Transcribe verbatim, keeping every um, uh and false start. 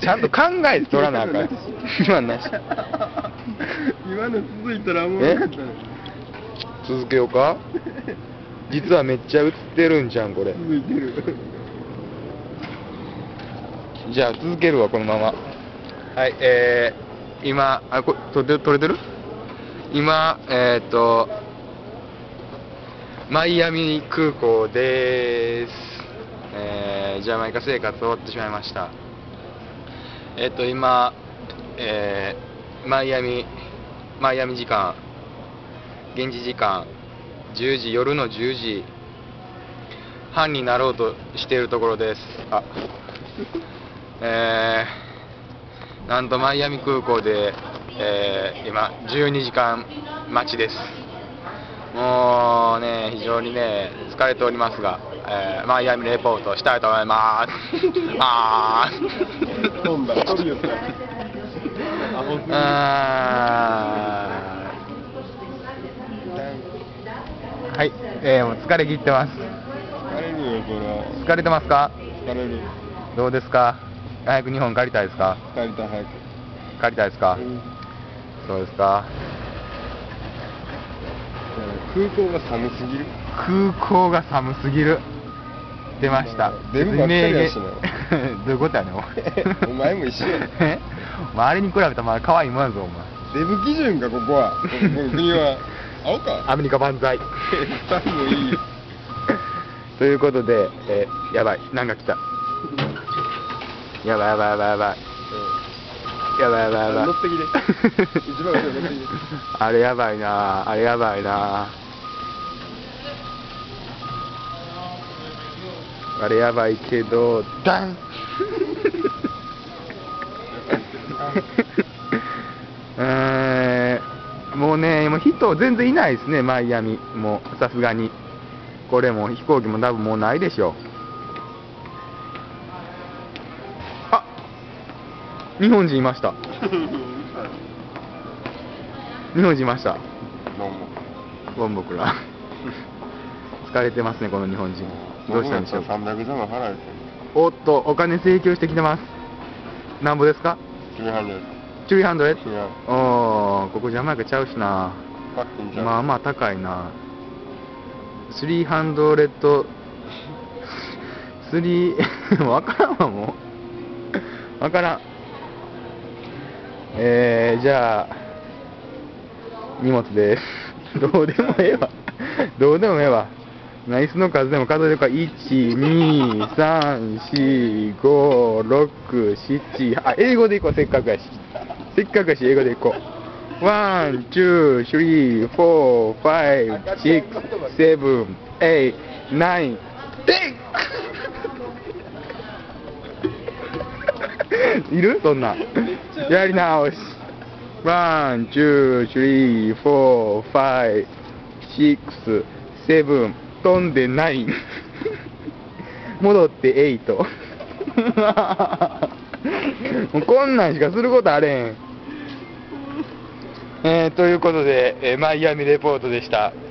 ちゃんと考えて取らなあかん。今なし。 今の続いたらもうなかったね。 続けようか。実はめっちゃ映ってるんじゃんこれ。 続いてる。 じゃあ続けるわこのまま。はい、えー、今あこれ撮れ撮れてる？今えー、っとマイアミ空港でーす。えー、ジャマイカ生活終わってしまいました。えー、っと今、えー、マイアミマイアミ時間現地時間じゅうじ、夜のじゅうじはんになろうとしているところです。あえー、なんとマイアミ空港で、えー、今じゅうにじかん待ちです。もうね非常にね疲れておりますが、えー、マイアミレポートしたいと思います。あー飛んだ飛びよったあーはい、えー、もう疲れ切ってます。 疲れるよこれは。 疲れてますか？ 疲れる。 どうですか？早く日本帰りたいですか？ 帰りたい早く。 帰りたいですか？ うん、 そうですか。 空港が寒すぎる。 空港が寒すぎる。出ました。 デブばっかりやしな。 どういうことやねんお前も一緒や。 えまああれに比べたらまあ可愛いもんやぞお前。 デブ基準かここは。この国は。青か。 アメリカ万歳。 さんもいいよ。 ということで、えー、やばいなんか来た。やばいやばいやばいやばい。やばいやばいやばい。 乗ってきて。一番後ろ乗ってきて。 あれやばいなあれやばいなあれやばいけどダンえー、もうね今人全然いないですねマイアミ。もうさすがにこれも飛行機も多分もうないでしょう。あ日本人いました。日本人いました。 どうも。 ボンボクラ疲れてますねこの日本人。どうしたんでしょう。 さんびゃくジャム払えて。 おっとお金請求してきてます。なんぼですか？ きゅうひゃくえん。 きゅうひゃくえん。 違う。 おーここジャマイカちゃうしな。 パッキンじゃん。 まあまあ高いな。スリーハンドレッドスリーわからんわもうわからん。えー、じゃあ荷物です。どうでもええわ。どうでもええわ。椅子の数でも数えるか。いち、に、さん、し、ご、ろく、しち、あ、英語でいこう。せっかくやし。せっかくやし、英語でいこう。ワン、ツー、スリー、フォー、ファイブ、シックス、セブン、エイト、ナイン、テンいるそんな。やり直し。ワン、ツー、スリー、フォー、ファイブ、シックス、セブン、飛んでナイン、戻ってエイト。もうこんなんしかすることあれん。えー、ということで、えー、マイアミレポートでした。